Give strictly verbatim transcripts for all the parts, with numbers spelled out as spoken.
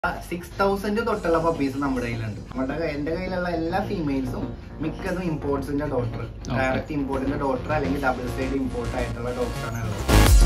six thousand തൊട്ടുള്ള puppies നമ്മുടെ കയ്യിലുണ്ട്. നമ്മുടെ എന്റെ കയ്യിലുള്ള എല്ലാ ഫീമെയിൽസും മിക്കതും ഇമ്പോർട്ട്സിന്റെ ഡോക്ടർ, ഡയറക്റ്റ് ഇമ്പോർട്ടിന്റെ ഡോക്ടർ അല്ലെങ്കിൽ ഡബിൾ സൈഡ് ഇമ്പോർട്ട് ആയിട്ടുള്ള ഡോക്ടറാണ് ഉള്ളത്.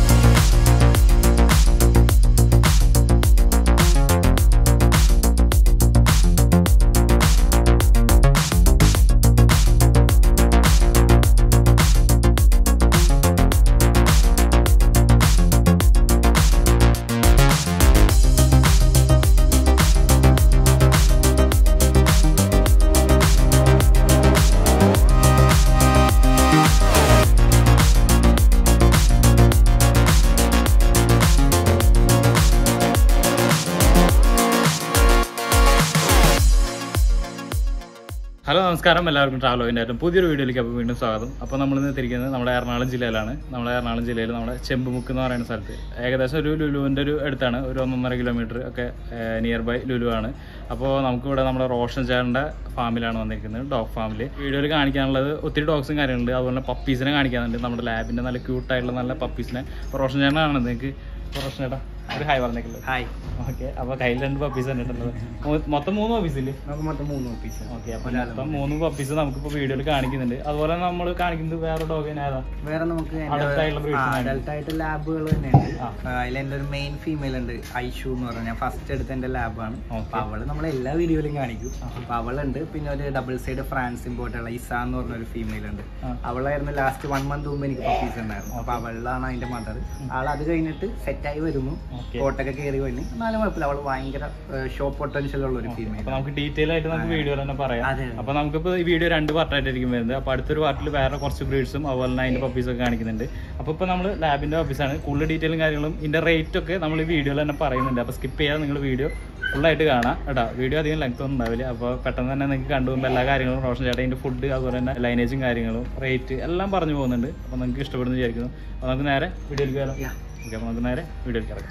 ഹലോ നമസ്കാരം, എല്ലാവർക്കും ട്രാവലോയിൻ്റെ ആയിട്ടും പുതിയൊരു വീഡിയോയിലേക്ക് അപ്പോൾ വീണ്ടും സ്വാഗതം. അപ്പോൾ നമ്മളിന്ന് തിരിക്കുന്നത് നമ്മുടെ എറണാകുളം ജില്ലയിലാണ്. നമ്മുടെ എറണാകുളം ജില്ലയിൽ നമ്മുടെ ചെമ്പുമുക്ക് എന്ന് പറയുന്ന സ്ഥലത്ത് ഏകദേശം ഒരു ലുലുവിൻ്റെ ഒരു അടുത്താണ്, ഒരു ഒന്നൊന്നര കിലോമീറ്റർ ഒക്കെ നിയർ ബൈ ലുലു ആണ്. അപ്പോൾ നമുക്കിവിടെ നമ്മുടെ റോഷൻ ചേട്ടൻ്റെ ഫാമിലാണ് വന്നിരിക്കുന്നത്, ഡോഗ് ഫാമിൽ. വീഡിയോയിൽ കാണിക്കാനുള്ളത് ഒത്തിരി ഡോഗ്സും കാര്യങ്ങളുണ്ട്, അതുപോലെ തന്നെ പപ്പീസിനെ കാണിക്കാനുണ്ട്. നമ്മുടെ ലാബിൻ്റെ നല്ല ക്യൂട്ടായിട്ടുള്ള നല്ല പപ്പീസിനെ റോഷൻ ചേട്ടനാണ്. നിങ്ങൾക്ക് റോഷൻ ചേട്ടാ ഒരു ഹായ് പറഞ്ഞേക്കല്ലോ. ഹായ്. ഓക്കെ, അപ്പോൾ കയ്യിൽ രണ്ട് പപ്പീസ് കണ്ടിട്ടുള്ളത്. മൊത്തം മൂന്ന് പപ്പീസില്ലേ? നമുക്ക് മൊത്തം മൂന്ന് പപ്പീസ്. ഓക്കെ, അപ്പോൾ മൊത്തം മൂന്ന് പപ്പീസ് നമുക്കിപ്പോൾ വീഡിയോയിൽ കാണിക്കുന്നുണ്ട്. അതുപോലെ നമ്മൾ കാണിക്കുന്നത് വേറെ ഡോഗിന് ഏതാ? വേറെ നമുക്ക് അഡൽട്ടായിട്ട് ലാബുകൾ തന്നെയുണ്ട്. അതിൽ എൻ്റെ ഒരു മെയിൻ ഫീമെയിൽ ഉണ്ട്, ഐഷു എന്ന് പറഞ്ഞാൽ ഫസ്റ്റ് എടുത്ത എൻ്റെ ലാബാണ്. അപ്പോൾ അവള് നമ്മൾ എല്ലാ വീഡിയോയിലും കാണിക്കും. അപ്പോൾ അവളുണ്ട്. പിന്നെ ഒരു ഡബിൾ സൈഡ് ഫ്രാൻസ് ഇമ്പോർട്ടുള്ള ഇസ എന്ന് പറഞ്ഞൊരു ഫീമെയിൽ ഉണ്ട്. അവളായിരുന്നു ലാസ്റ്റ് വൺ മന്ത് മുമ്പ് എനിക്ക് പപ്പീസ് ഉണ്ടായിരുന്നു. അപ്പോൾ അവളാണ് അതിൻ്റെ മദർ. ആൾ അത് കഴിഞ്ഞിട്ട് സെറ്റായി വരുന്നു, കോട്ടൊക്കെ കയറി വന്ന്. എന്നാലും കുഴപ്പമില്ല, അവള് ഭയങ്കര ഷോ പൊട്ടൻഷ്യൽ ഉള്ള ഒരു ഫീമെയിൽ. അപ്പൊ നമുക്ക് ഡീറ്റെയിൽ ആയിട്ട് നമുക്ക് വീഡിയോ തന്നെ പറയാം. അപ്പൊ നമുക്കിപ്പോ ഈ വീഡിയോ രണ്ട് പാർട്ടായിട്ടായിരിക്കും വരുന്നത്. അപ്പൊ അടുത്തൊരു പാർട്ടിൽ വേറെ കുറച്ച് ബ്രീഡ്സും അതുപോലെ തന്നെ അതിന്റെ പപ്പീസ് ഒക്കെ കാണിക്കുന്നുണ്ട്. അപ്പൊ ഇപ്പൊ നമ്മൾ ലാബിന്റെ പപ്പീസാണ്. കൂടുതൽ ഡീറ്റെയിലും കാര്യങ്ങളും ഇതിന്റെ റേറ്റ് ഒക്കെ നമ്മൾ ഈ വീഡിയോയിൽ തന്നെ പറയുന്നുണ്ട്. അപ്പൊ സ്കിപ്പ് ചെയ്യാതെ നിങ്ങൾ വീഡിയോ ഫുള്ളായിട്ട് കാണാം കേട്ടോ. വീഡിയോ അധികം ലെങ്ത് ഒന്നും ഉണ്ടാവില്ല. അപ്പോൾ പെട്ടെന്ന് തന്നെ നിങ്ങൾക്ക് കണ്ടുപോകുമ്പോൾ എല്ലാ കാര്യങ്ങളും റോഷൻ ചേട്ടാ അതിന്റെ ഫുഡ് അതുപോലെ തന്നെ ലൈനേജും കാര്യങ്ങളും റേറ്റ് എല്ലാം പറഞ്ഞു പോകുന്നുണ്ട്. അപ്പോൾ നിങ്ങൾക്ക് ഇഷ്ടപ്പെടുന്നു വിചാരിക്കുന്നു. അപ്പോൾ നമുക്ക് നേരെ വീഡിയോയിലേക്ക് കയറാം. ഓക്കെ, അപ്പോൾ നമുക്ക് നേരെ വീഡിയോയിലേക്ക് ഇറങ്ങാം.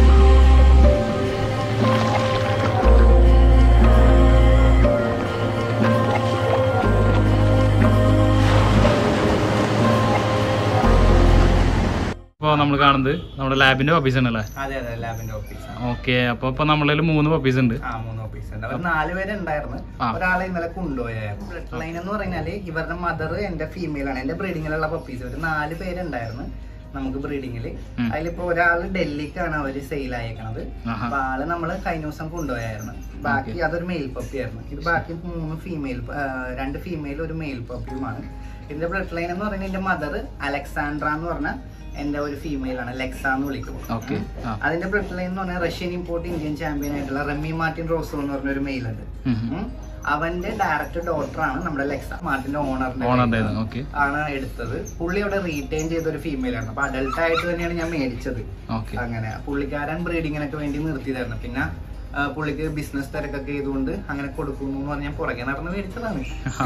അപ്പോൾ നമ്മൾ കാണുന്നത് നമ്മുടെ ലാബിന്റെ പപ്പീസ് ആണല്ലേ? അതെ അതെ, ലാബിന്റെ പപ്പീസ്. ഓക്കെ, അപ്പൊ ഇപ്പൊ നമ്മളതിൽ മൂന്ന് പപ്പീസ് ഉണ്ട്. ആ മൂന്ന് പപ്പീസ് ഉണ്ട്. അവർ നാല് പേരുണ്ടായിരുന്നു. ഒരാളെ ഇന്നലെ കൊണ്ടുപോയായിരുന്നു. ബ്ലഡ് ലൈൻ എന്ന് പറഞ്ഞാല് ഇവരുടെ മദർ എന്റെ ഫീമെയിൽ ആണ്. എന്റെ ബ്രീഡിങ്ങിലുള്ള പപ്പീസ് ഒരു നാല് പേരുണ്ടായിരുന്നു നമുക്ക് ബ്രീഡിങ്ങില്. അതിലിപ്പോ ഒരാള് ഡൽഹിക്കാണ് അവര് സെയിൽ അയക്കണത്. അപ്പൊ ആള് നമ്മള് കഴിഞ്ഞ ദിവസം കൊണ്ടുപോയായിരുന്നു. ബാക്കി അതൊരു മെയിൽ പപ്പി ആയിരുന്നു. ഇത് ബാക്കി മൂന്ന് ഫീമെയിൽ, രണ്ട് ഫീമെയിൽ ഒരു മെയിൽ പപ്പിയുമാണ്. ഇതിന്റെ ബ്ലഡ് ലൈൻ എന്ന് പറഞ്ഞാൽ എന്റെ മദർ അലക്സാൻഡ്ര എന്ന് പറഞ്ഞ എന്റെ ഒരു ഫീമെയിൽ ആണ്, ലെക്സ എന്ന് വിളിക്കും. അതിന്റെ ബ്ലഡ് ലൈൻ എന്ന് പറഞ്ഞാൽ റഷ്യൻ ഇമ്പോർട്ട് ഇന്ത്യൻ ചാമ്പ്യൻ ആയിട്ടുള്ള റെമി മാർട്ടിൻ റോസോ എന്ന് പറഞ്ഞ ഒരു മെയിൽ ഉണ്ട്. അവന്റെ ഡയറക്റ്റ് ഡോക്ടറാണ് നമ്മുടെ ലെക്സ. മാർട്ടിന്റെ ഓണറിന്റെ ആണ് എടുത്തത്. പുള്ളി അവിടെ റീറ്റെയിൻ ചെയ്ത ഒരു ഫീമെയിൽ ആണ്. അപ്പൊ അഡൽട്ട് ആയിട്ട് തന്നെയാണ് ഞാൻ മേടിച്ചത്. അങ്ങനെ പുള്ളിക്കാരൻ ബ്രീഡിങ്ങിനൊക്കെ വേണ്ടി നിർത്തിയതായിരുന്നു. പിന്നെ പുള്ളിക്ക് ബിസിനസ് തിരക്കൊക്കെ ചെയ്തുകൊണ്ട് അങ്ങനെ കൊടുക്കുന്നു എന്ന് പറഞ്ഞാൽ പുറകെ നടന്ന് മേടിച്ചതാണ്.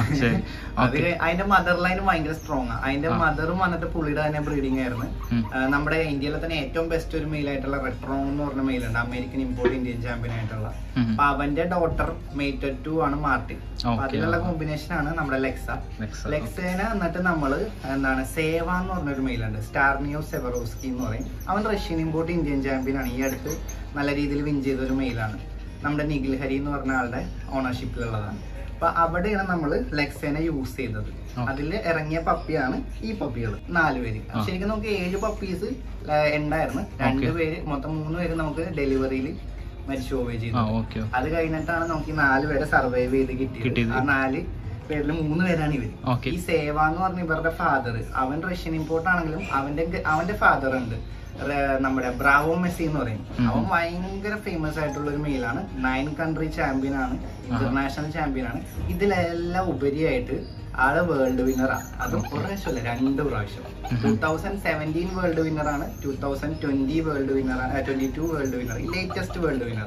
അത് അതിന്റെ മദർ ലൈൻ ഭയങ്കര സ്ട്രോങ് ആണ്. അതിന്റെ മദറും വന്നിട്ട് പുള്ളിയുടെ തന്നെ ബ്രീഡിംഗ് ആയിരുന്നു. നമ്മുടെ ഇന്ത്യയിലെ തന്നെ ഏറ്റവും ബെസ്റ്റ് ഒരു മെയിൽ ആയിട്ടുള്ള റെട്രോ എന്ന് പറഞ്ഞ മെയിൽ ഉണ്ട്, അമേരിക്കൻ ഇമ്പോർട്ട് ഇന്ത്യൻ ചാമ്പ്യൻ ആയിട്ടുള്ള. അപ്പൊ അവന്റെ ഡോട്ടർ മേറ്റഡ് ടു ആണ് മാർട്ടിൻ. അതിലുള്ള കോമ്പിനേഷൻ ആണ് നമ്മുടെ ലെക്സ. ലെക്സേനെ എന്നിട്ട് നമ്മള് എന്താണ് സേവ എന്ന് പറഞ്ഞൊരു മെയിൽ ഉണ്ട്, സ്റ്റാർനിയോ സെവറോസ്കി എന്ന് പറയും. അവൻ റഷ്യൻ ഇമ്പോർട്ട് ഇന്ത്യൻ ചാമ്പ്യൻ ആണ്. ഈ അടുത്ത് നല്ല രീതിയിൽ വിൻ ചെയ്ത ഒരു മെയിലാണ്. നമ്മുടെ നിഖിൽ ഹരി എന്ന് പറഞ്ഞ ആളുടെ ഓണർഷിപ്പിലുള്ളതാണ്. അപ്പൊ അവിടെയാണ് നമ്മൾ ലെക്സേനെ യൂസ് ചെയ്തത്. അതിൽ ഇറങ്ങിയ പപ്പിയാണ് ഈ പപ്പികൾ നാലുപേര്. ശരിക്കും നമുക്ക് ഏഴ് പപ്പീസ് ഉണ്ടായിരുന്നു. രണ്ടുപേര് മൊത്തം മൂന്ന് പേര് നമുക്ക് ഡെലിവറിയിൽ മരിച്ചു പോവുകയും ചെയ്തു. അത് കഴിഞ്ഞിട്ടാണ് നമുക്ക് ഈ നാല് പേരെ സർവൈവ് ചെയ്ത് കിട്ടിയത്. ആ നാല് പേരിൽ മൂന്ന് പേരാണ് ഇവര്. ഈ സേവ എന്ന് പറഞ്ഞ ഇവരുടെ ഫാദർ, അവൻ റഷ്യൻ ഇമ്പോർട്ട് ആണെങ്കിലും അവന്റെ അവന്റെ ഫാദർ ഉണ്ട് നമ്മുടെ ബ്രാവോ മെസ്സി എന്ന് പറയും. അവൻ ഭയങ്കര ഫേമസ് ആയിട്ടുള്ള ഒരു മെയിലാണ്. നയൻ കൺട്രി ചാമ്പ്യൻ ആണ്, ഇന്റർനാഷണൽ ചാമ്പ്യൻ ആണ്. ഇതിലെല്ലാം ഉപരിയായിട്ട് ആള് വേൾഡ് വിന്നറാണ്. അതും ഒരു പ്രാവശ്യമല്ല, രണ്ട് പ്രാവശ്യം. ടൂ തൗസൻഡ് സെവൻറ്റീൻ വേൾഡ് വിന്നറാണ്, ടൂ തൗസൻഡ് ട്വന്റി വേൾഡ് വിന്നറാണ്, twenty two world winner, latest world winner.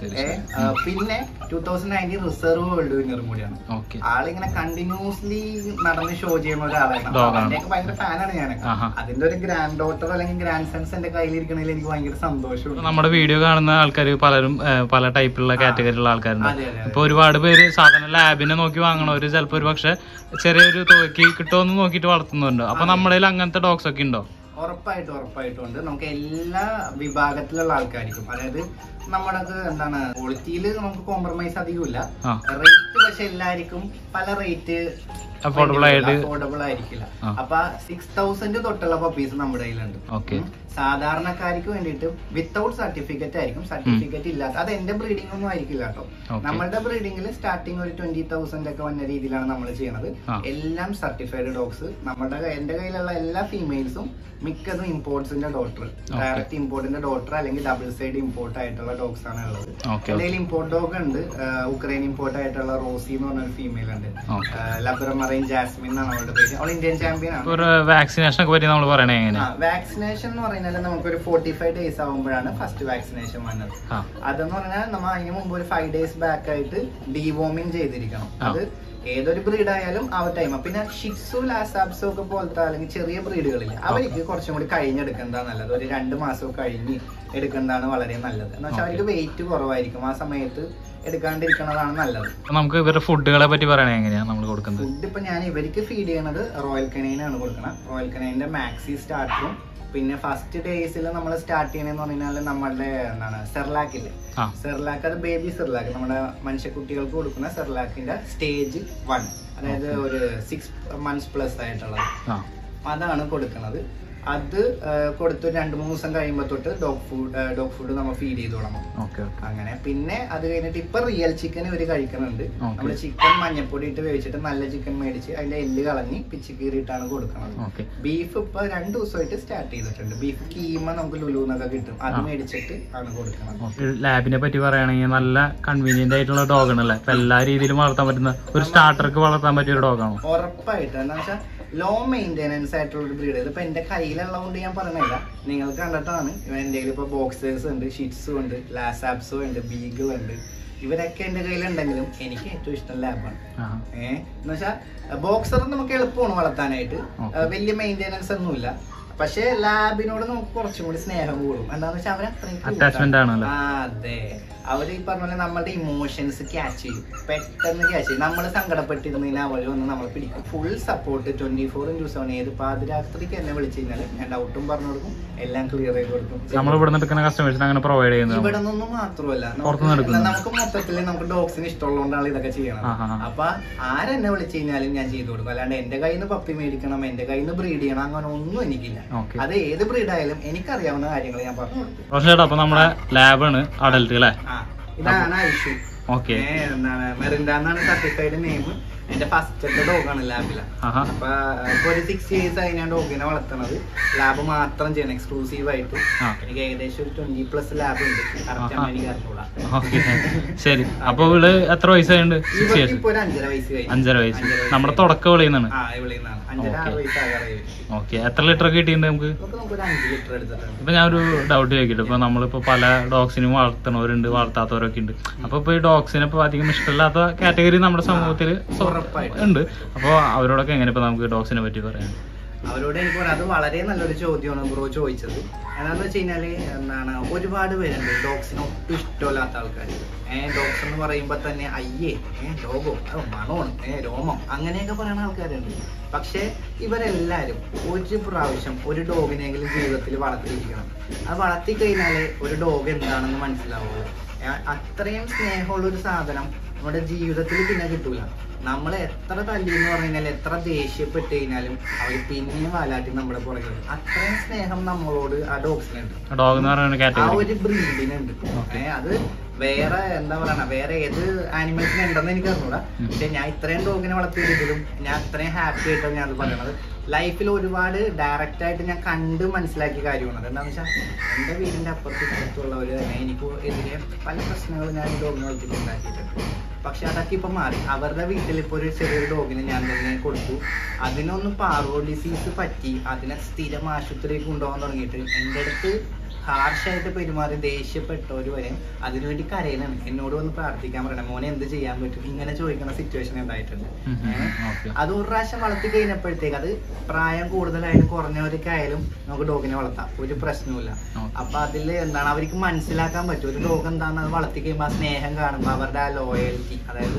പിന്നെ two thousand nineteen reserve world വിന്നറും കൂടിയാണ്. ആളിങ്ങനെ കണ്ടിന്യൂസ്ലി നടന്ന് ഷോ ചെയ്യുന്ന ഒരാളാണ്. അതിന്റെയൊക്കെ ഭയങ്കര ഫാനാണ് ഞാനൊക്കെ. അതിന്റെ ഒരു ഗ്രാൻഡ് ഡോട്ടർ അല്ലെങ്കിൽ ഗ്രാൻഡ് സൺസ് എന്റെ കയ്യിലിരിക്കണതിൽ എനിക്ക് ഭയങ്കര സന്തോഷമുണ്ട്. നമ്മുടെ വീഡിയോ കാണുന്ന ആൾക്കാർ പലരും പല ടൈപ്പിലുള്ള കാറ്റഗറിയിലുള്ള ആൾക്കാരുണ്ട്. ഇപ്പൊ ഒരുപാട് പേര് സാധാരണ ലാബിനെ നോക്കി വാങ്ങണവര് ചിലപ്പോ ഒരു പക്ഷെ ചെറിയൊരു തുകയ്ക്ക് കിട്ടുമെന്ന് നോക്കിയിട്ട് വളർത്തുന്നുണ്ട്. അപ്പൊ നമ്മുടെ അങ്ങനത്തെ ഡോഗ്സ് ഒക്കെ ഉണ്ടോ? ഉറപ്പായിട്ടും ഉറപ്പായിട്ടും ഉണ്ട്. നമുക്ക് എല്ലാ വിഭാഗത്തിലുള്ള ആൾക്കാർക്കും, അതായത് നമ്മുടെ എന്താണ് ക്വാളിറ്റിയിൽ നമുക്ക് കോംപ്രമൈസ് അധികമില്ല. റേറ്റ് പക്ഷെ എല്ലാവർക്കും പല റേറ്റ് അഫോർഡബിൾ അഫോർഡബിൾ ആയിരിക്കില്ല. അപ്പൊ സിക്സ് തൗസൻഡ് തൊട്ടുള്ള പപ്പീസ് നമ്മുടെ കയ്യിലുണ്ട്. സാധാരണക്കാർക്ക് വേണ്ടിയിട്ട് വിത്തൗട്ട് സർട്ടിഫിക്കറ്റ് ആയിരിക്കും. സർട്ടിഫിക്കറ്റ് ഇല്ലാത്ത അത് എന്റെ ബ്രീഡിംഗ് ഒന്നും ആയിരിക്കില്ല കേട്ടോ. നമ്മളുടെ ബ്രീഡിംഗിൽ സ്റ്റാർട്ടിങ് ഒരു ട്വന്റി തൗസൻഡ് ഒക്കെ വന്ന രീതിയിലാണ് നമ്മൾ ചെയ്യുന്നത്. എല്ലാം സർട്ടിഫൈഡ് ഡോഗ്സ്. നമ്മുടെ എന്റെ കയ്യിലുള്ള എല്ലാ ഫീമെയിൽസും മിക്കതും ഇമ്പോർട്ട്സിന്റെ ഡോക്ടർ, ഡയറക്റ്റ് ഇമ്പോർട്ടിന്റെ ഡോക്ടർ അല്ലെങ്കിൽ ഡബിൾ സൈഡ് ഇമ്പോർട്ട് ആയിട്ടുള്ള ഡോഗ്സ് ആണ് ഉള്ളത്. എന്തെങ്കിലും ഇമ്പോർട്ട് ഡോഗ് ഉണ്ട്. ഉക്രൈൻ ഇമ്പോർട്ട് ആയിട്ടുള്ള റോസി എന്ന് പറഞ്ഞ ഒരു ഫീമെയിൽ ഉണ്ട്. ലബ്രമറൈൻ ജാസ്മിൻ എന്നാണ് അവളുടെ പേര്. അവൾ ഇന്ത്യൻ ചാമ്പ്യൻ ആണ്. വാക്സിനേഷൻ വാക്സിനേഷൻ എന്ന് പറയുന്നത് നമുക്കൊരു ഫോർട്ടി ഫൈവ് ഡേയ്സ് ആകുമ്പോഴാണ് ഫസ്റ്റ് വാക്സിനേഷൻ വന്നത്. അതെന്ന് പറഞ്ഞാൽ നമ്മൾ അതിന് മുമ്പ് ഒരു ഫൈവ് ഡേയ്സ് ബാക്ക് ആയിട്ട് ഡീവോമിങ് ചെയ്തിരിക്കണം. അത് ഏതൊരു ബ്രീഡ് ആയാലും ആ ടൈം. പിന്നെ ഷിറ്റ്സു ലാസാപ്സോ ഒക്കെ പോലത്തെ അല്ലെങ്കിൽ ചെറിയ ബ്രീഡുകളില്ല, അവർക്ക് കുറച്ചും കൂടി കഴിഞ്ഞെടുക്കുന്നതാണ് നല്ലത്. ഒരു രണ്ട് മാസം കഴിഞ്ഞ് എടുക്കുന്നതാണ് വളരെ നല്ലത്. എന്ന് വെച്ചാൽ അവർക്ക് വെയിറ്റ് കുറവായിരിക്കും. ആ സമയത്ത് എടുക്കാണ്ടിരിക്കുന്നതാണ് നല്ലത്. നമുക്ക് ഇവരുടെ ഫുഡുകളെ പറ്റി പറയണേ എങ്ങനെയാണ് നമ്മൾ കൊടുക്കുന്നത്? ഫുഡ് ഇപ്പൊ ഞാൻ ഇവർക്ക് ഫീഡ് ചെയ്യണത് റോയൽ കനൈനാണ് കൊടുക്കണം. റോയൽ കനൈൻ്റെ മാക്സി സ്റ്റാർട്ടറും പിന്നെ ഫസ്റ്റ് ഡേയ്സിൽ നമ്മൾ സ്റ്റാർട്ട് ചെയ്യണമെന്ന് പറഞ്ഞാൽ നമ്മളുടെ എന്താണ് സെർലാക്ക് ഇല്ലേ, സെർലാക്ക് അത് ബേബി സെർലാക്ക്, നമ്മുടെ മനുഷ്യക്കുട്ടികൾക്ക് കൊടുക്കുന്ന സെർലാക്കിന്റെ സ്റ്റേജ് വൺ, അതായത് ഒരു സിക്സ് മന്ത്സ് പ്ലസ് ആയിട്ടുള്ളത് അതാണ് കൊടുക്കുന്നത്. അത് കൊടുത്ത് രണ്ട് മൂന്ന് ദിവസം കഴിയുമ്പോൾ തൊട്ട് ഡോഗ് ഫുഡ് ഡോഗ് ഫുഡ് നമ്മൾ ഫീഡ് ചെയ്ത് തുടങ്ങും. അങ്ങനെ പിന്നെ അത് കഴിഞ്ഞിട്ട് ഇപ്പൊ റിയൽ ചിക്കൻ ഇവര് കഴിക്കുന്നുണ്ട്. നമ്മള് ചിക്കൻ മഞ്ഞപ്പൊടി ഇട്ട് വേവിച്ചിട്ട് നല്ല ചിക്കൻ മേടിച്ച് അതിന്റെ എല്ല് കളഞ്ഞ് പിച്ച് കീറിയിട്ടാണ് കൊടുക്കുന്നത്. ബീഫ് ഇപ്പൊ രണ്ടു ദിവസമായിട്ട് സ്റ്റാർട്ട് ചെയ്തിട്ടുണ്ട്. ബീഫ് കീമ നമുക്ക് ലുലുന്നൊക്കെ കിട്ടും, അത് മേടിച്ചിട്ട് ആണ് കൊടുക്കുന്നത്. ലാബിനെ പറ്റി പറയുകയാണെങ്കിൽ നല്ല കൺവീനിയന്റ് ആയിട്ടുള്ള ഡോഗ് ആണല്ലേ. എല്ലാ രീതിയിലും വളർത്താൻ പറ്റുന്ന ഒരു സ്റ്റാർട്ടർക്ക് വളർത്താൻ പറ്റിയ ഒരു ഡോഗാണ്. ഉറപ്പായിട്ട് എന്താ വെച്ചാൽ ലോ മെയിൻ്റെനൻസ് ആയിട്ടുള്ള ഒരു ബ്രീഡ്. ഇതിപ്പോ എന്റെ കയ്യിലുള്ളതുകൊണ്ട് ഞാൻ പറഞ്ഞില്ല, നിങ്ങൾ കണ്ടിട്ടാണ്. എന്റെ കയ്യിൽ ഇപ്പൊ ബോക്സേഴ്സ് ഉണ്ട്, ഷിറ്റ്സു ഉണ്ട്, ലാസാപ്സോ ഉണ്ട്, ബീഗിൾ ഉണ്ട്. ഇവരൊക്കെ എന്റെ കയ്യിലുണ്ടെങ്കിലും എനിക്ക് ഏറ്റവും ഇഷ്ടം ലാബാണ്. ഏഹ് എന്ന് വെച്ചാൽ ബോക്സർ നമുക്ക് എളുപ്പമാണ് വളർത്താനായിട്ട്, വലിയ മെയിൻ്റെനൻസ് ഒന്നുമില്ല. പക്ഷെ ലാബിനോട് നമുക്ക് കുറച്ചും കൂടി സ്നേഹം കൂടും. എന്താന്ന് വെച്ചാൽ അവർ അത്രയും അതെ അവര് ഈ പറഞ്ഞ പോലെ നമ്മളുടെ ഇമോഷൻസ് ക്യാച്ച് ചെയ്യും, പെട്ടെന്ന് ക്യാച്ച് ചെയ്യും. നമ്മൾ സങ്കടപ്പെട്ടിരുന്നതിന് അവർ വന്ന് നമ്മൾ പിടിക്കും. Full support twenty four into seven. ഏത് പാതിരാത്രിക്ക് എന്നെ വിളിച്ചു കഴിഞ്ഞാൽ ഞാൻ ഡൗട്ടും പറഞ്ഞു കൊടുക്കും, എല്ലാം ക്ലിയർ ചെയ്ത് കൊടുക്കും. ഇവിടെ നിന്നൊന്നും മാത്രമല്ല, നമുക്ക് മൊത്തത്തിൽ നമുക്ക് ഡോഗ്സിന് ഇഷ്ടമുള്ളതുകൊണ്ടാണ് ഇതൊക്കെ ചെയ്യണം. അപ്പൊ ആരെന്നെ വിളിച്ചു കഴിഞ്ഞാലും ഞാൻ ചെയ്തു കൊടുക്കും. അല്ലാണ്ട് എന്റെ കയ്യിൽ നിന്ന് പപ്പി മേടിക്കണം, എന്റെ കയ്യിൽ നിന്ന് ബ്രീഡ് ചെയ്യണം, അങ്ങനെ ഒന്നും എനിക്കില്ല. അത് ഏത് ബ്രീഡായാലും എനിക്കറിയാവുന്ന കാര്യങ്ങൾ ഞാൻ പറഞ്ഞു കൊടുക്കും. അപ്പൊ നമ്മുടെ ലാബാണ് അഡൽട്ട് അല്ലേ? ഇതാണ് ഐഷു. എന്താണ് മെറിൻഡ എന്നാണ് സർട്ടിഫൈഡ് നെയിം. എന്റെ ഫസ്റ്റത്തെ ഡോഗാണ് ലാബില. അപ്പൊ ഇപ്പൊ ഒരു സിക്സ് ഇയേഴ്സ് ആയി ഞാൻ ഡോഗിനെ വളർത്തണത്. ലാബ് മാത്രം ചെയ്യണം എക്സ്ക്ലൂസീവ് ആയിട്ട്. എനിക്ക് ഏകദേശം ഒരു ട്വന്റി പ്ലസ് ലാബ് ഉണ്ട്. എനിക്ക് അറിഞ്ഞൂടാ. ശരി, അപ്പൊ ഇവള് എത്ര വയസ്സായുണ്ട്? ഇപ്പൊ ഒരു അഞ്ചര വയസ്സ് കഴിഞ്ഞു. അഞ്ചര വയസ്സ് നമ്മുടെ തുടക്കം വിളിയുന്നതാണ്. അഞ്ചര ആറ് വയസ്സാകാറായി. ഓക്കെ, എത്ര ലിറ്റർ ഒക്കെ കിട്ടിയിട്ടുണ്ട് നമുക്ക്? ഒരു അഞ്ച് ലിറ്റർ എടുത്തിട്ടുണ്ട്. ഇപ്പൊ ഞാൻ ഒരു ഡൗട്ട് ചോദിക്കട്ടെ. ഇപ്പൊ നമ്മളിപ്പോ പല ഡോഗ്സിനും വളർത്തണവരുണ്ട്, വളർത്താത്തവരൊക്കെ ഉണ്ട്. അപ്പൊ ഇപ്പൊ ഈ ഡോഗ്സിനെ ഇപ്പൊ അധികം ഇഷ്ടമില്ലാത്ത കാറ്റഗറി നമ്മുടെ സമൂഹത്തിൽ ഉണ്ട്. അപ്പൊ അവരോടൊക്കെ എങ്ങനെ ഇപ്പൊ നമുക്ക് ഡോഗ്സിനെ പറ്റി പറയാം? അവരോട് എനിക്ക് പറയാം, അത് വളരെ നല്ലൊരു ചോദ്യമാണ് ബ്രോ ചോദിച്ചത്. എന്താണെന്ന് വെച്ച് കഴിഞ്ഞാല് എന്താണ് ഒരുപാട് പേരുണ്ട് ഡോഗ്സിന് ഒട്ടും ഇഷ്ടമില്ലാത്ത ആൾക്കാർ. ഏഹ് ഡോഗ്സ് എന്ന് പറയുമ്പോ തന്നെ അയ്യേ ഏഹ് ഡോഗോ മണോണ് ഏഹ് രോമം അങ്ങനെയൊക്കെ പറയുന്ന ആൾക്കാരുണ്ട്. പക്ഷെ ഇവരെല്ലാരും ഒരു പ്രാവശ്യം ഒരു ഡോഗിനെങ്കിലും ജീവിതത്തിൽ വളർത്തിയിരിക്കണം. അത് വളർത്തി കഴിഞ്ഞാല് ഒരു ഡോഗ് എന്താണെന്ന് മനസ്സിലാവുള്ളൂ. അത്രയും സ്നേഹമുള്ള ഒരു സാധനം നമ്മുടെ ജീവിതത്തിൽ പിന്നെ കിട്ടൂല. നമ്മൾ എത്ര തല്ലി എന്ന് പറഞ്ഞു കഴിഞ്ഞാൽ എത്ര ദേഷ്യപ്പെട്ട് കഴിഞ്ഞാലും അവർ പിന്നെയും വാലാട്ടി നമ്മുടെ പുറകെ. അത്രയും സ്നേഹം നമ്മളോട് ആ ഡോഗ്സിനുണ്ട്, ആ ഒരു ബ്രീഡിനുണ്ട്. ഏഹ് അത് വേറെ എന്താ പറയണ വേറെ ഏത് ആനിമൽസിന് ഉണ്ടെന്ന് എനിക്ക് അറിഞ്ഞൂടാ. പക്ഷെ ഞാൻ ഇത്രയും ഡോഗിനെ വളർത്തിയതിലും ഞാൻ അത്രയും ഹാപ്പി ആയിട്ടാണ് ഞാൻ അത് പറയണത്. ലൈഫിൽ ഒരുപാട് ഡയറക്റ്റ് ആയിട്ട് ഞാൻ കണ്ട് മനസ്സിലാക്കിയ കാര്യമാണ്. എന്താണെന്ന് വെച്ചാൽ എൻ്റെ വീടിൻ്റെ അപ്പുറത്ത് ഇപ്പുറത്തുള്ളവർ തന്നെ എനിക്ക് എതിരെ പല പ്രശ്നങ്ങളും ഞാൻ ഈ ഡോഗിനെ വളർത്തിയിട്ട് ഉണ്ടാക്കിയിട്ടുണ്ട്. പക്ഷെ അതൊക്കെ ഇപ്പം മാറി. അവരുടെ വീട്ടിൽ ഇപ്പോൾ ഒരു ചെറിയൊരു ഡോഗിനെ ഞാൻ തന്നെ കൊടുത്തു. അതിനൊന്ന് പാർവോ ഡിസീസ് പറ്റി അതിനെ സ്ഥിരം ആശുപത്രിയിൽ കൊണ്ടുപോകാൻ തുടങ്ങിയിട്ട് എൻ്റെ അടുത്ത് ഹാർഷായിട്ട് പെരുമാറി ദേഷ്യപ്പെട്ടവർ വരെ അതിനുവേണ്ടി കരയലാണ്. എന്നോട് വന്ന് പ്രാർത്ഥിക്കാൻ പറയണം, മോനെ എന്ത് ചെയ്യാൻ പറ്റും, ഇങ്ങനെ ചോദിക്കുന്ന സിറ്റുവേഷൻ ഉണ്ടായിട്ടുണ്ട്. അത് ഒരു പ്രാവശ്യം വളർത്തി കഴിഞ്ഞപ്പോഴത്തേക്ക് അത് പ്രായം കൂടുതലായാലും കുറഞ്ഞവരൊക്കെ ആയാലും നമുക്ക് ഡോഗിനെ വളർത്താം, ഒരു പ്രശ്നവുമില്ല. അപ്പൊ അതില് എന്താണ് അവർക്ക് മനസ്സിലാക്കാൻ പറ്റും ഒരു ഡോഗ് എന്താണെന്ന്. അത് വളർത്തി കഴിയുമ്പോൾ ആ സ്നേഹം കാണുമ്പോൾ അവരുടെ ആ ലോയൽറ്റി, അതായത്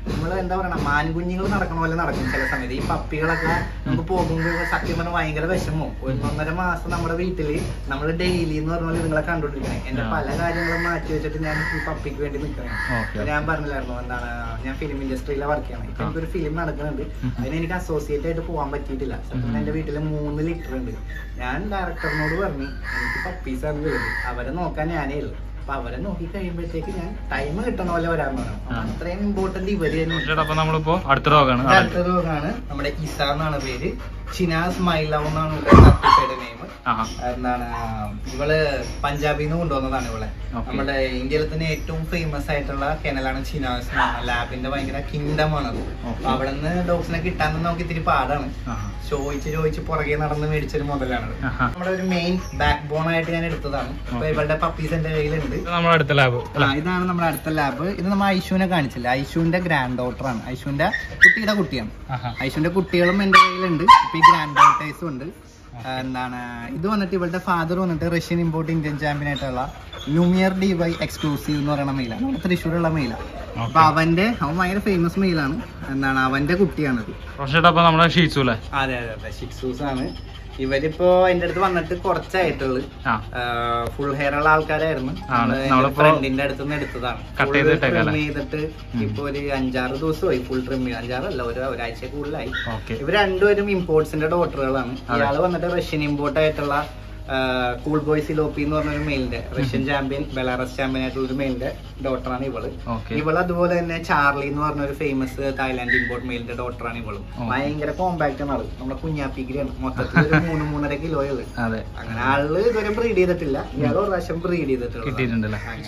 നമ്മള് എന്താ പറയണ മാൻകുഞ്ഞുങ്ങൾ നടക്കണ പോലെ നടക്കും ചില സമയത്ത്. ഈ പപ്പികളൊക്കെ നമുക്ക് പോകുമ്പോൾ സത്യം പറഞ്ഞാൽ ഭയങ്കര വിഷമോ. ഒന്നൊന്നര മാസം നമ്മുടെ വീട്ടില് നമ്മള് ഡെയിലി എന്ന് പറഞ്ഞ പോലെ നിങ്ങളെ കണ്ടോണ്ടിരിക്കണേ. എന്റെ പല കാര്യങ്ങളും മാറ്റി വെച്ചിട്ട് ഞാൻ ഈ പപ്പിക്ക് വേണ്ടി നിൽക്കണേ. ഞാൻ പറഞ്ഞില്ലായിരുന്നു എന്താണ് ഞാൻ ഫിലിം ഇൻഡസ്ട്രിയിലെ വർക്ക് ചെയ്യണം. ഇപ്പൊ എനിക്കൊരു ഫിലിം നടക്കുന്നുണ്ട്, അതിന് എനിക്ക് അസോസിയേറ്റ് ആയിട്ട് പോകാൻ പറ്റിയിട്ടില്ല. സത്യം എന്റെ വീട്ടില് മൂന്ന് ലിറ്റർ ഉണ്ട്. ഞാൻ ഡയറക്ടറിനോട് പറഞ്ഞു എനിക്ക് പപ്പീസ് ആണ് വരുന്നത്, അവരെ നോക്കാൻ ഞാനേ ഉള്ളൂ. അപ്പൊ അവരെ നോക്കി കഴിയുമ്പോഴത്തേക്ക് ഞാൻ ടൈം കിട്ടണ പോലെ വരാൻ പറഞ്ഞു. അത്രയും ഇമ്പോർട്ടന്റ് ഇവര് നമ്മളിപ്പോ അടുത്ത രോഗമാണ് അടുത്ത രോഗമാണ് നമ്മുടെ ഇസ എന്നാണ് പേര്. ചിനാസ് മൈ ലവ് എന്നാണ് സർട്ടിഫൈഡ് നെയിം. എന്താണ് ഇവള് പഞ്ചാബിൽ നിന്ന് കൊണ്ടുവന്നതാണ് ഇവളെ. നമ്മുടെ ഇന്ത്യയിൽ തന്നെ ഏറ്റവും ഫേമസ് ആയിട്ടുള്ള കെനലാണ് ചിനാസ്. ലാബിന്റെ ഭയങ്കര കിങ്ഡം ആണത്. അപ്പൊ അവിടെ നിന്ന് ഡോഗ്സിനെ കിട്ടാൻ നമുക്ക് ഇത്തിരി പാടാണ്. ചോദിച്ച് ചോദിച്ച് പുറകെ നടന്ന് മേടിച്ചൊരു മുതലാണത്. നമ്മുടെ ഒരു മെയിൻ ബാക്ക് ബോൺ ആയിട്ട് ഞാൻ എടുത്തതാണ്. അപ്പൊ ഇവളുടെ പപ്പീസ് എന്റെ കയ്യിലുണ്ട്. ഇതാണ് നമ്മുടെ അടുത്ത ലാബ്. ഇത് നമ്മൾ ഐഷുവിനെ കാണിച്ചില്ല. ഐഷുവിന്റെ ഗ്രാൻഡ് ഡോട്ടർ ആണ്. ഐഷുവിന്റെ കുട്ടിയുടെ കുട്ടിയാണ്. ഐഷുവിന്റെ കുട്ടികളും എന്റെ കയ്യിലുണ്ട്. ഇപ്പൊ ഈ ഗ്രാൻഡ് ഡോട്ടേഴ്സും ഉണ്ട്. എന്താണ് ഇത് വന്നിട്ട് ഇവളുടെ ഫാദർ വന്നിട്ട് റഷ്യൻ ഇമ്പോർട്ട് ഇന്ത്യൻ ചാമ്പ്യൻ ആയിട്ടുള്ള ന്യൂമിയർ ഡി വൈ എക്സ്ക്ലൂസീവ് എന്ന് പറയുന്ന മെയിലാണ്. നമ്മുടെ തൃശ്ശൂരുള്ള മെയിലാണ്. അപ്പൊ അവന്റെ അവൻ ഭയങ്കര ഫേമസ് മെയിലാണ്. എന്താണ് അവന്റെ കുട്ടിയാണത്. അതെ അതെ അതെ ഷിറ്റ്സൂസ് ആണ്. ഇവരിപ്പോ എന്റെ അടുത്ത് വന്നിട്ട് കുറച്ചായിട്ടുള്ളു. ഫുൾ ഹെയർ ഉള്ള ആൾക്കാരായിരുന്നു. ഫ്രണ്ടിന്റെ അടുത്ത് നിന്ന് എടുത്തതാണ്. ട്രിം ചെയ്തിട്ട് ഇപ്പൊ ഒരു അഞ്ചാറ് ദിവസമായി ഫുൾ ട്രിം ചെയ്ത്. അഞ്ചാറല്ല ഒരു ഒരാഴ്ച കൂടുതലായി. ഇവർ രണ്ടുപേരും ഇമ്പോർട്ട്സിന്റെ ഡോട്ടറുകളാണ്. ഇയാള് വന്നിട്ട് റഷ്യൻ ഇമ്പോർട്ട് ആയിട്ടുള്ള കൂൾ ബോയ് സിലോപ്പി എന്ന് പറഞ്ഞൊരു മെയിലിന്റെ റഷ്യൻ ചാമ്പ്യൻ ബെലാറസ് ചാമ്പ്യൻ ആയിട്ടുള്ള ഒരു മെയിലിന്റെ ഡോട്ടറാണ് ഇവള്. ഇവള് അതുപോലെ തന്നെ ചാർലി എന്ന് പറഞ്ഞ ഒരു ഫേമസ് തായ്ലാൻഡ് ഇമ്പോർട്ട് മെയിലിന്റെ ഡോട്ടറാണ് ഇവളും. ഭയങ്കര കോമ്പാക്ട് ആണ് ആള്. നമ്മുടെ കുഞ്ഞാപ്പിഗിരിയാണ്. മൊത്തത്തിൽ ഒരു മൂന്ന് മൂന്നര കിലോയുള്ളു. അങ്ങനെ ആള് ഇതുവരെ ബ്രീഡ് ചെയ്തിട്ടില്ല. ഇയാൾ ഒരു പ്രാവശ്യം ബ്രീഡ് ചെയ്തിട്ടുണ്ട്.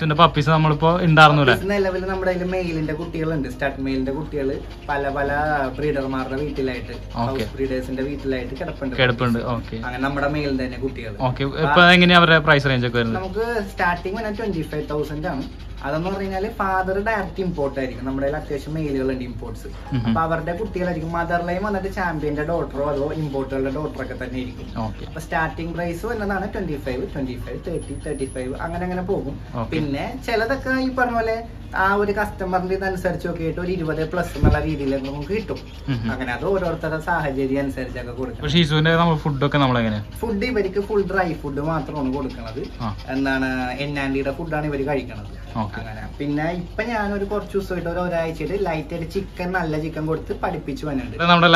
നിലവിൽ നമ്മുടെ അതിൽ മെയിലിന്റെ കുട്ടികളുണ്ട്. സ്റ്റാർട്ട് മെയിലിന്റെ കുട്ടികള് പല പല ബ്രീഡർമാരുടെ വീട്ടിലായിട്ട് ഹൗസ് ബ്രീഡേഴ്സിന്റെ വീട്ടിലായിട്ട് കിടപ്പുണ്ട്. അങ്ങനെ നമ്മുടെ മെയിലിന്റെ തന്നെ കുട്ടികൾ. നമുക്ക് സ്റ്റാർട്ടിങ് വന്നാൽ ട്വന്റി ഫൈവ് തൗസൻഡ് ആണ്. അതെന്ന് പറഞ്ഞാല് ഫാദർ ഡയറക്റ്റ് ഇമ്പോർട്ട് ആയിരിക്കും. നമ്മുടെ അത്യാവശ്യം മെയിലുകളുണ്ട് ഇമ്പോർട്ട്സ്. അപ്പൊ അവരുടെ കുട്ടികളായിരിക്കും. മദർ ലൈൻ വന്നിട്ട് ചാമ്പ്യന്റെ ഡോട്ടറോ അതോ ഇമ്പോർട്ടുകളുടെ ഡോട്ടറൊക്കെ തന്നെ ആയിരിക്കും. അപ്പൊ സ്റ്റാർട്ടിംഗ് പ്രൈസ് വരുന്നതാണ് twenty five twenty five thirty thirty five അങ്ങനെ അങ്ങനെ പോകും. പിന്നെ ചിലതൊക്കെ ഈ പറഞ്ഞ പോലെ ആ ഒരു കസ്റ്റമറിന്റെ ഇതനുസരിച്ച് നോക്കിയിട്ട് ഒരു ഇരുപത് പ്ലസ് എന്നുള്ള രീതിയിൽ നമുക്ക് കിട്ടും. അങ്ങനെ അത് ഓരോരുത്തരുടെ സാഹചര്യം അനുസരിച്ചൊക്കെ കൊടുക്കും. ഫുഡ് ഇവർക്ക് ഫുൾ ഡ്രൈ ഫുഡ് മാത്രമാണ് കൊടുക്കുന്നത്. എന്താണ് എന്നാൻഡിയുടെ ഫുഡാണ് ഇവര് കഴിക്കണത്. അങ്ങനെ പിന്നെ ഇപ്പൊ ഞാനൊരു കുറച്ച് ദിവസമായിട്ട് ഒരു ഒരാഴ്ചയായിട്ട് ലൈറ്റ് ആയിട്ട് ചിക്കൻ നല്ല ചിക്കൻ കൊടുത്ത് പഠിപ്പിച്ചു വന്നിട്ടുണ്ട്. ഇതാണ് നമ്മുടെ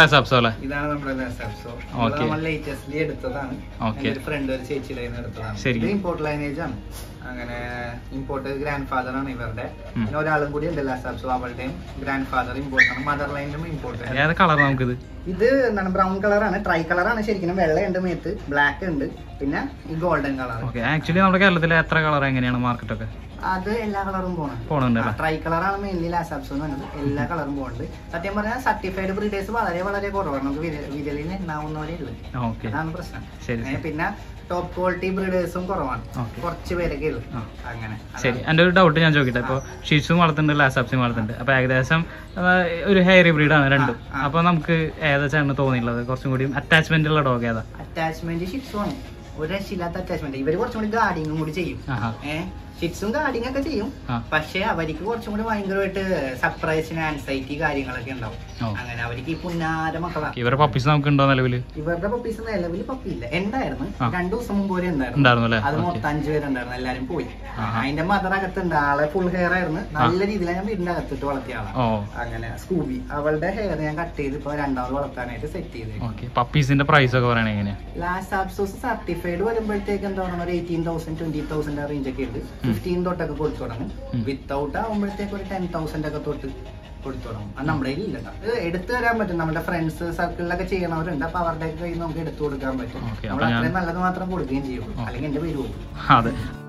ലാസാപ്സോ. നമ്മൾ ലേറ്റസ്റ്റ്ലി എടുത്തതാണ്. എന്റെ ഫ്രണ്ട് ഒരു ചേച്ചിയുടെ എടുത്തതാണ്. ഇത് ഇമ്പോർട്ട് ലൈനേജ് ആണ്. അങ്ങനെ ഇമ്പോർട്ട് ഗ്രാൻഡ് ഫാദർ ആണ് ഇവരുടെ. പിന്നെ ഒരാളും കൂടി ഉണ്ട് ലാസാപ്സോ. അവളുടെയും ഗ്രാൻഡ് ഫാദർ ഇമ്പോർട്ട് ആണ്. മദർ ലൈനിലും ഇമ്പോർട്ട്. ഇത് എന്താണ് ബ്രൗൺ കളറാണ്. ട്രൈ കളറാണ് ശരിക്കും. വെള്ളയുണ്ട് മേത്ത്, ബ്ലാക്ക് ഉണ്ട്, പിന്നെ ഈ ഗോൾഡൻ കളർ. ആക്ച്വലി നമ്മുടെ കേരളത്തിൽ എത്ര കളർ എങ്ങനെയാണ് മാർക്കറ്റ് ഒക്കെ? അത് എല്ലാ കളറും പോകണം. ട്രൈ കളറാണ് മെയിൻലി ലാസാപ്സോ എന്ന് പറയുന്നത്. എല്ലാ കളറും പോകുന്നുണ്ട്. സത്യം പറഞ്ഞാൽ സർട്ടിഫൈഡ് ബ്രീഡേഴ്സ് വളരെ വളരെ കുറവാണ്. നമുക്ക് വിരലിൽ എണ്ണാവുന്നവരേ ഉള്ളൂ. അതാണ് പ്രശ്നം. പിന്നെ ടോപ്പ് ക്വാളിറ്റി ബ്രീഡേഴ്സും കുറവാണ്. കുറച്ച് പേരൊക്കെ ഉള്ളു. അങ്ങനെ. ശരി, എന്റെ ഒരു ഡൗട്ട് ഞാൻ ചോദിക്കട്ടെ. ഇപ്പൊ ഷിറ്റ്സും വളർത്തുന്നുണ്ട്, ലാസാപ്സും വളർത്തുന്നുണ്ട്. അപ്പൊ ഏകദേശം ഒരു ഹെയറി ബ്രീഡാണ് രണ്ടും. അപ്പൊ നമുക്ക് ഏതാച്ചാണ് തോന്നിയിട്ടുള്ളത് കുറച്ചും കൂടി അറ്റാച്ച്മെന്റ് ഉള്ള ഡോഗ് ഏതാ? അറ്റാച്ച്മെന്റ് ഷിറ്റ്സു ആണ്. ഒരു രക്ഷയില്ലാത്ത അറ്റാച്ച്മെന്റ്. ഇവര് കുറച്ചും കൂടി ഗാർഡിങ്ങും കൂടി ചെയ്യും. ഏഹ് ഷിറ്റ്സും ഗാർഡിങ് ഒക്കെ ചെയ്യും. പക്ഷെ അവർക്ക് കുറച്ചും കൂടി ഭയങ്കരമായിട്ട് സർപ്രൈസിന് ആൻസൈറ്റി കാര്യങ്ങളൊക്കെ ഉണ്ടാവും. അങ്ങനെ അവർക്ക് ഈ പുന്നാര മക്കളാണ്. ഇവരുടെ പപ്പീസ് നമുക്ക് ഉണ്ടോ നിലവില്? ഇവരുടെ പപ്പീസ് നിലവിൽ പപ്പിയില്ല. ഉണ്ടായിരുന്നു രണ്ടു ദിവസം മുമ്പ് വരെ ഉണ്ടായിരുന്നു. അത് മൊത്തം അഞ്ചു പേരുണ്ടായിരുന്നു. എല്ലാരും പോയി. അതിന്റെ മദർ അകത്തുണ്ട്. ആളെ ഫുൾ ഹെയർ ആയിരുന്നു. നല്ല രീതിയിലാണ് ഞാൻ വീടിന്റെ അകത്തിട്ട് വളർത്തിയ ആളാണ്. അങ്ങനെ സ്കൂബി അവളുടെ ഹെയർ ഞാൻ കട്ട് ചെയ്ത് ഇപ്പൊ രണ്ടാമത് വളർത്താനായിട്ട് സെറ്റ് ചെയ്ത്. പപ്പീസിന്റെ പ്രൈസ് ഒക്കെ പറയണ എങ്ങനെയാ? ലാസാപ്സോസ് സർട്ടിഫൈഡ് വരുമ്പോഴത്തേക്ക് എന്താ പറയുക ഒരു eighteen thousand twenty thousand range ഒക്കെ ഉണ്ട്. ഫിഫ്റ്റീൻ തൊട്ടൊക്കെ കൊടുത്തു തുടങ്ങും. വിത്തൗട്ട് ആവുമ്പോഴത്തേക്ക് ഒരു ടെൻ തൗസൻഡ് ഒക്കെ തൊട്ട് കൊടുത്തു തുടങ്ങും. അത് നമ്മുടെ കയ്യിൽ ഇല്ല. ഇത് എടുത്തു തരാൻ പറ്റും. നമ്മുടെ ഫ്രണ്ട്സ് സർക്കിളിലൊക്കെ ചെയ്യണവരുണ്ട്. അപ്പൊ അവരുടെ കയ്യിൽ നമുക്ക് എടുത്തു കൊടുക്കാൻ പറ്റും. നമ്മൾ അത്രയും നല്ലത് മാത്രം കൊടുക്കുകയും ചെയ്യും. അല്ലെങ്കിൽ എന്റെ പേര് പോകും.